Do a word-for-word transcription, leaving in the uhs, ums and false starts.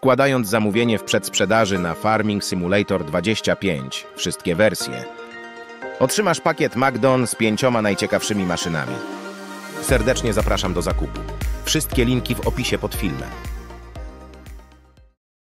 składając zamówienie w przedsprzedaży na Farming Simulator dwadzieścia pięć, wszystkie wersje. Otrzymasz pakiet Magdon z pięcioma najciekawszymi maszynami. Serdecznie zapraszam do zakupu. Wszystkie linki w opisie pod filmem.